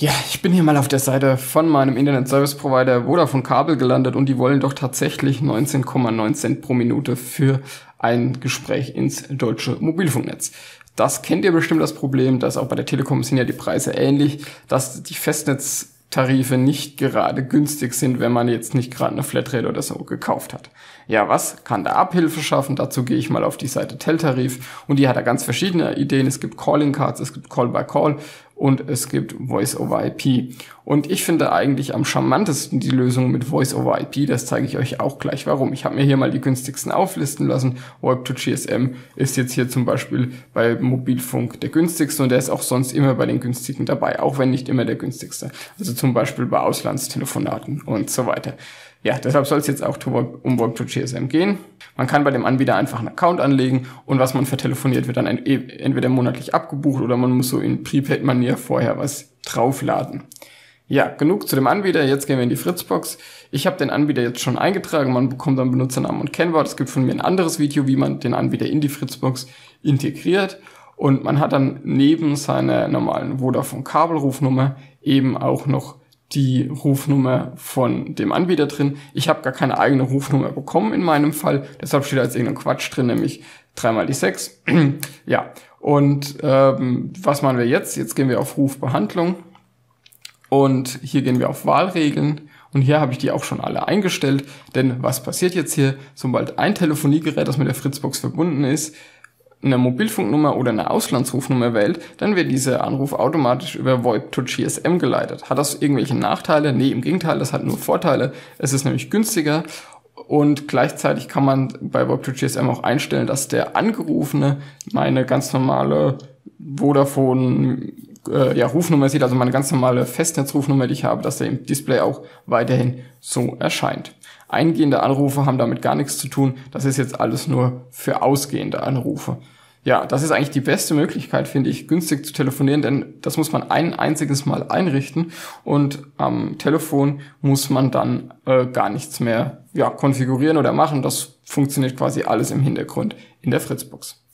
Ja, ich bin hier mal auf der Seite von meinem Internet-Service-Provider Vodafone Kabel gelandet und die wollen doch tatsächlich 19,9 Cent pro Minute für ein Gespräch ins deutsche Mobilfunknetz. Das kennt ihr bestimmt, das Problem, dass auch bei der Telekom sind ja die Preise ähnlich, dass die Festnetztarife nicht gerade günstig sind, wenn man jetzt nicht gerade eine Flatrate oder so gekauft hat. Ja, was kann da Abhilfe schaffen? Dazu gehe ich mal auf die Seite Teltarif und die hat da ganz verschiedene Ideen. Es gibt Calling Cards, es gibt Call by Call und es gibt Voice over IP. Und ich finde eigentlich am charmantesten die Lösung mit Voice over IP. Das zeige ich euch auch gleich warum. Ich habe mir hier mal die günstigsten auflisten lassen. VoIP to GSM ist jetzt hier zum Beispiel bei Mobilfunk der günstigste und der ist auch sonst immer bei den günstigen dabei, auch wenn nicht immer der günstigste. Also zum Beispiel bei Auslandstelefonaten und so weiter. Ja, deshalb soll es jetzt auch um VoIP to GSM gehen. Man kann bei dem Anbieter einfach einen Account anlegen und was man vertelefoniert, wird dann entweder monatlich abgebucht oder man muss so in Prepaid-Manier vorher was draufladen. Ja, genug zu dem Anbieter. Jetzt gehen wir in die Fritzbox. Ich habe den Anbieter jetzt schon eingetragen. Man bekommt dann Benutzernamen und Kennwort. Es gibt von mir ein anderes Video, wie man den Anbieter in die Fritzbox integriert. Und man hat dann neben seiner normalen Vodafone-Kabelrufnummer eben auch noch die Rufnummer von dem Anbieter drin. Ich habe gar keine eigene Rufnummer bekommen in meinem Fall. Deshalb steht da jetzt irgendein Quatsch drin, nämlich 3 mal die 6. Ja, und was machen wir jetzt? Jetzt gehen wir auf Rufbehandlung. Und hier gehen wir auf Wahlregeln und hier habe ich die auch schon alle eingestellt, denn was passiert jetzt hier? Sobald ein Telefoniegerät, das mit der Fritzbox verbunden ist, eine Mobilfunknummer oder eine Auslandsrufnummer wählt, dann wird dieser Anruf automatisch über VoIP to GSM geleitet. Hat das irgendwelche Nachteile? Nee, im Gegenteil, das hat nur Vorteile. Es ist nämlich günstiger und gleichzeitig kann man bei VoIP to GSM auch einstellen, dass der Angerufene meine ganz normale Vodafone Rufnummer sieht, also meine ganz normale Festnetzrufnummer, die ich habe, dass der im Display auch weiterhin so erscheint. Eingehende Anrufe haben damit gar nichts zu tun. Das ist jetzt alles nur für ausgehende Anrufe. Ja, das ist eigentlich die beste Möglichkeit, finde ich, günstig zu telefonieren, denn das muss man ein einziges Mal einrichten und am Telefon muss man dann gar nichts mehr konfigurieren oder machen. Das funktioniert quasi alles im Hintergrund in der Fritzbox.